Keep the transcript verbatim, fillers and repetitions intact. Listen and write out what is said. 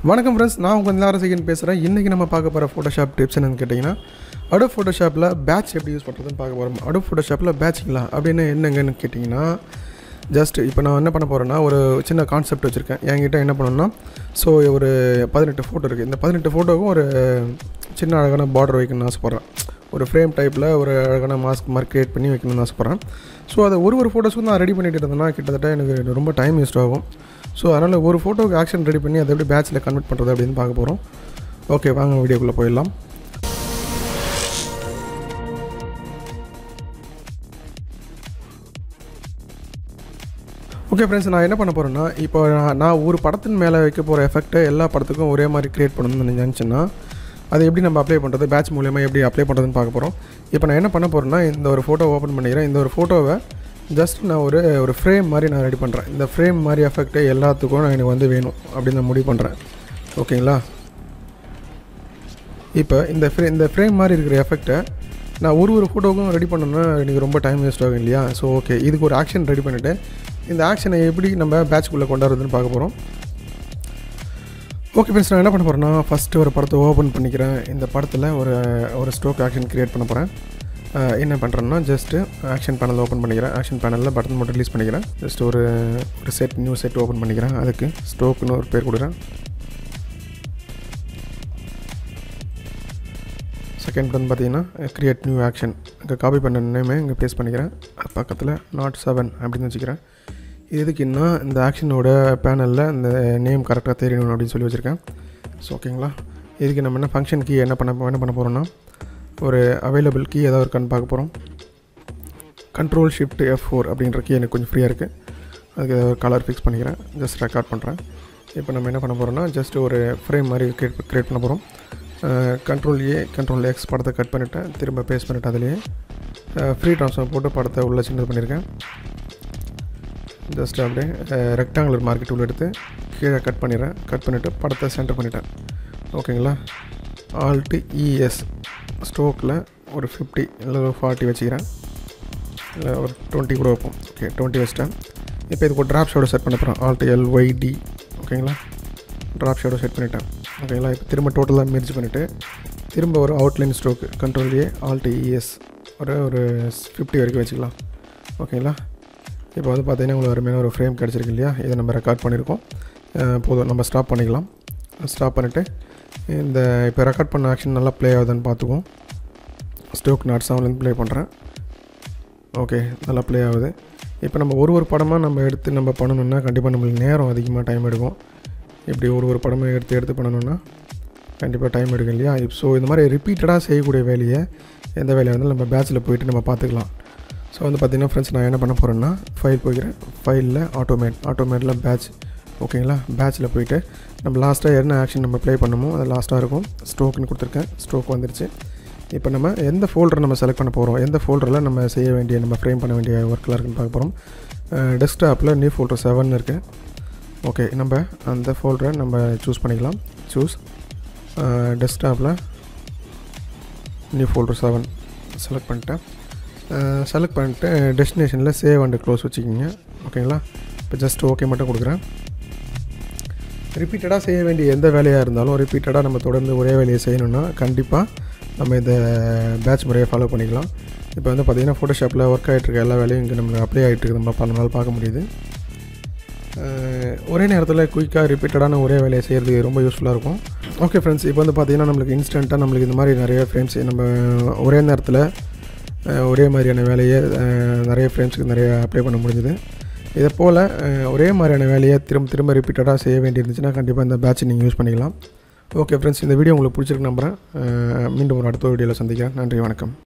வணக்கம் ஃப்ரெண்ட்ஸ், நான் உங்கள் நாரசிகன் பேசுகிறேன். இன்றைக்கி நம்ம பார்க்க போகிற ஃபோட்டோஷாப் டிப்ஸ் என்னென்னு கேட்டிங்கன்னா, அடோப் ஃபோட்டோஷாப்பில் பேட்ச் எப்படி யூஸ் பண்ணுறதுன்னு பார்க்க போகிறோம். அடோப் ஃபோட்டோஷாப்பில் பேட்சிங்களா அப்படின்னு என்னங்கன்னு கேட்டிங்கன்னா, ஜஸ்ட் இப்போ நான் என்ன பண்ண போகிறேன்னா, ஒரு சின்ன கான்செப்ட் வச்சுருக்கேன். என்கிட்ட என்ன பண்ணணும்னா, ஸோ ஒரு பதினெட்டு ஃபோட்டோ இருக்குது. இந்த பதினெட்டு ஃபோட்டோவுக்கும் ஒரு சின்ன அழகான பார்டர் வைக்கணும்னு ஆசைப்பட்றேன். ஒரு ஃப்ரேம் டைப்பில் ஒரு அழகான மாஸ்க் மாதிரி க்ரியேட் பண்ணி வைக்கணும்னு ஆசைப்பட்றேன். ஸோ அதை ஒரு ஒரு ஃபோட்டோஸுக்கும் நான் ரெடி பண்ணிட்டு இருந்தேன்னா கிட்டத்தட்ட எனக்கு ரொம்ப டைம் வேஸ்ட் ஆகும். ஸோ அதனால் ஒரு ஃபோட்டோவுக்கு ஆக்ஷன் ரெடி பண்ணி அதை எப்படி பேட்சில் கன்வெர்ட் பண்ணுறது அப்படின்னு பார்க்க போகிறோம். ஓகே, வாங்க வீடியோக்குள்ளே போயிடலாம். ஓகே ஃப்ரெண்ட்ஸ், நான் என்ன பண்ண போகிறேன்னா, இப்போ நான் ஒரு படத்தின் மேலே வைக்க போகிற எஃபெக்ட்டை எல்லா படத்துக்கும் ஒரே மாதிரி க்ரியேட் பண்ணணும்னு நினச்சேன்னா அதை எப்படி நம்ம அப்ளை பண்ணுறது, பேட்ச் மூலயமா எப்படி அப்ளை பண்ணுறதுன்னு பார்க்க போகிறோம். இப்போ நான் என்ன பண்ண போகிறேன்னா, இந்த ஒரு ஃபோட்டோ ஓப்பன் பண்ணிக்கிறேன். இந்த ஒரு ஃபோட்டோவை ஜஸ்ட் நான் ஒரு ஒரு ஃப்ரேம் மாதிரி நான் ரெடி பண்ணுறேன். இந்த ஃப்ரேம் மாதிரி எஃபெக்ட்டு எல்லாத்துக்கும் நான் எனக்கு வந்து வேணும் அப்படின்னு நான் முடிவு பண்ணுறேன். ஓகேங்களா? இப்போ இந்த ஃப்ரே இந்த ஃப்ரேம் மாதிரி இருக்கிற எஃபெக்ட்டை நான் ஒரு ஒரு ஃபோட்டோவுக்கும் ரெடி பண்ணணுன்னா எனக்கு ரொம்ப டைம் வேஸ்ட் ஆகும் இல்லையா? ஸோ ஓகே, இதுக்கு ஒரு ஆக்ஷன் ரெடி பண்ணிவிட்டு இந்த ஆக்ஷனை எப்படி நம்ம பேட்ச்குள்ளே கொண்டாடுறதுன்னு பார்க்க போகிறோம். ஓகே ஃப்ரெண்ட்ஸ், நான் என்ன பண்ண போகிறேன்னா, ஃபஸ்ட்டு ஒரு படத்தை ஓப்பன் பண்ணிக்கிறேன். இந்த படத்தில் ஒரு ஒரு ஸ்ட்ரோக் ஆக்ஷன் க்ரியேட் பண்ண போகிறேன். என்ன பண்ணுறேன்னா, ஜஸ்ட்டு ஆக்ஷன் பேனல் ஓப்பன் பண்ணிக்கிறேன். ஆக்ஷன் பேனலில் பட்டன் மட்டும் ரிலீஸ் பண்ணிக்கிறேன். ஜஸ்ட் ஒரு ஒரு செட் நியூ செட் ஓப்பன் பண்ணிக்கிறேன். அதுக்கு ஸ்ட்ரோக்குன்னு ஒரு பேர் கொடுக்குறேன். செகண்ட் பட்டன் பார்த்தீங்கன்னா க்ரியேட் நியூ ஆக்ஷன். இங்கே காப்பி பண்ண நேமே இங்கே பேஸ்ட் பண்ணிக்கிறேன். பக்கத்தில் நாட் செவன் அப்படின்னு வச்சுக்கிறேன். இதுக்குன்னா இந்த ஆக்ஷனோட பேனலில் இந்த நேம் கரெக்டாக தெரியணும் அப்படின்னு சொல்லி வச்சுருக்கேன். ஸோ ஓகேங்களா? இதுக்கு நம்ம என்ன ஃபங்க்ஷன் கீ என்ன பண்ண என்ன பண்ண போகிறோம்னா, ஒரு அவைலபிள் கீ ஏதாவது இருக்கான்னு பார்க்க போகிறோம். கண்ட்ரோல் ஷிஃப்ட் எஃப் ஃபோர் அப்படின்ற கீ எனக்கு கொஞ்சம் ஃப்ரீயாக இருக்குது. அதுக்கு ஏதாவது ஒரு கலர் ஃபிக்ஸ் பண்ணிக்கிறேன். ஜஸ்ட் ரெக்கார்ட் பண்ணுறேன். இப்போ நம்ம என்ன பண்ண போகிறோம்னா, ஜஸ்ட் ஒரு ஃப்ரேம் மாதிரி க்ரியேட் க்ரியேட் பண்ண போகிறோம். கண்ட்ரோல் ஏ கண்ட்ரோல் எக்ஸ் படத்தை கட் பண்ணிவிட்டேன். திரும்ப பேஸ்ட் பண்ணிவிட்டு அதிலேயே ஃப்ரீ ட்ரான்ஸ்ஃபார்ம் போட்டு படத்தை உள்ளே சின்னது பண்ணியிருக்கேன். ஜஸ்ட் அப்படியே ரெக்டாங்குலர் மார்க்கெட் உள்ள எடுத்து கீழே கட் பண்ணிடுறேன். கட் பண்ணிவிட்டு படத்தை சென்டர் பண்ணிட்டேன். ஓகேங்களா? ஆல்ட்டு இஎஸ் ஸ்ட்ரோக்கில் ஒரு ஃபிஃப்டி இல்லை ஒரு ஃபார்ட்டி வச்சுக்கிறேன். இல்லை ஒரு டுவெண்ட்டி கூட வைப்போம். ஓகே, டுவெண்ட்டி வச்சிட்டேன். இப்போ இதுக்கு ஒரு ட்ராப் ஷேடோ செட் பண்ண போகிறேன். Alt L Y D. ஓகேங்களா? ட்ராப் ஷேடோ செட் பண்ணிவிட்டேன். ஓகேங்களா? இப்போ திரும்ப டோட்டலாக மெர்ஜ் பண்ணிவிட்டு திரும்ப ஒரு outline stroke control A alt E S ஒரு ஒரு ஃபிஃப்டி வரைக்கும் வச்சுக்கலாம். ஓகேங்களா? இப்போ வந்து பார்த்திங்கன்னா உங்களுக்கு அருமையான ஒரு ஃப்ரேம் கிடச்சிருக்கு இல்லையா? இதை நம்ம ரெக்கார்ட் பண்ணியிருக்கோம். போதும், நம்ம ஸ்டாப் பண்ணிக்கலாம். ஸ்டாப் பண்ணிவிட்டு இந்த இப்போ ரெக்கார்ட் பண்ண ஆக்ஷன் நல்லா ப்ளே ஆகுதுன்னு பார்த்துக்குவோம். ஸ்ட்ரோக் நாட் செவன்லேருந்து ப்ளே பண்ணுறேன். ஓகே, நல்லா ப்ளே ஆகுது. இப்போ நம்ம ஒரு ஒரு படமாக நம்ம எடுத்து நம்ம பண்ணணுன்னா கண்டிப்பாக நம்மளுக்கு நேரம் அதிகமாக டைம் எடுக்கும். இப்படி ஒரு ஒரு படமாக எடுத்து எடுத்து பண்ணணுன்னா கண்டிப்பாக டைம் எடுக்கும் இல்லையா? ஸோ இந்த மாதிரி ரிப்பீட்டடாக செய்யக்கூடிய வேலையை எந்த வேலையாக இருந்தாலும் நம்ம பேட்சில் போய்ட்டு நம்ம பார்த்துக்கலாம். ஸோ வந்து பார்த்திங்கன்னா ஃப்ரெண்ட்ஸ், நான் என்ன பண்ண போகிறேன்னா, ஃபைல் போய்க்கிறேன். ஃபைலில் ஆட்டோமேட் ஆட்டோமேட்டில் பேட்ச். ஓகேங்களா? பேட்சில் போய்ட்டு நம்ம லாஸ்ட்டாக என்ன ஆக்ஷன் நம்ம ப்ளே பண்ணமோ அது லாஸ்ட்டாக இருக்கும். ஸ்ட்ரோக்குன்னு கொடுத்துருக்கேன். ஸ்ட்ரோக் வந்துருச்சு. இப்போ நம்ம எந்த ஃபோல்டரை நம்ம செலக்ட் பண்ண போகிறோம், எந்த ஃபோல்டரில் நம்ம செய்ய வேண்டிய நம்ம ஃப்ரேம் பண்ண வேண்டிய ஒர்க்கெலாம் இருக்குன்னு பார்க்க போகிறோம். டெஸ்க்டாப்பில் நியூ ஃபோல்டர் செவன் இருக்குது. ஓகே, நம்ம அந்த ஃபோல்டரை நம்ம சூஸ் பண்ணிக்கலாம். சூஸ் டெஸ்க்டாப்பில் நியூ ஃபோல்டர் செவன் செலக்ட் பண்ணிட்டேன். செலக்ட் பண்ணிட்டு டெஸ்டினேஷனில் சேவ் அண்ட் க்ளோஸ் வச்சுக்கிங்க. ஓகேங்களா? இப்போ ஜஸ்ட் ஓகே மட்டும் கொடுக்குறேன். ரிப்பீட்டடாக செய்ய வேண்டிய எந்த வேலையாக இருந்தாலும் ரிப்பீட்டடாக நம்ம தொடர்ந்து ஒரே வேலையை செய்யணுன்னா கண்டிப்பாக நம்ம இந்த பேட்ச் முறையை ஃபாலோ பண்ணிக்கலாம். இப்போ வந்து பார்த்திங்கன்னா ஃபோட்டோஷாப்பில் ஒர்க் ஆகிட்டு இருக்க எல்லா வேலையும் இங்கே நம்மளுக்கு அப்ளை ஆகிட்டு இருக்குது. நம்ம பல நாள் பார்க்க முடியுது. ஒரே நேரத்தில் குயிக்காக ரிப்பீட்டடான ஒரே வேலையை செய்கிறதுக்கு ரொம்ப யூஸ்ஃபுல்லாக இருக்கும். ஓகே ஃப்ரெண்ட்ஸ், இப்போ வந்து பார்த்திங்கன்னா நம்மளுக்கு இன்ஸ்டண்ட்டாக நம்மளுக்கு இந்த மாதிரி நிறைய ஃப்ரேம்ஸ் நம்ம ஒரே நேரத்தில் ஒரே மாதிரியான வேலையை நிறைய ஃப்ரேம்ஸுக்கு நிறைய அப்ளை பண்ண முடிஞ்சுது. இதை போல் ஒரே மாதிரியான வேலையை திரும்ப திரும்ப ரிப்பீட்டடாக செய்ய வேண்டியிருந்துச்சுன்னா கண்டிப்பாக இந்த பேட்சை நீங்கள் யூஸ் பண்ணிக்கலாம். ஓகே ஃப்ரெண்ட்ஸ், இந்த வீடியோ உங்களுக்கு பிடிச்சிருக்கு நம்புகிறேன். மீண்டும் ஒரு அடுத்த வீடியோவில் சந்திக்கிறேன். நன்றி, வணக்கம்.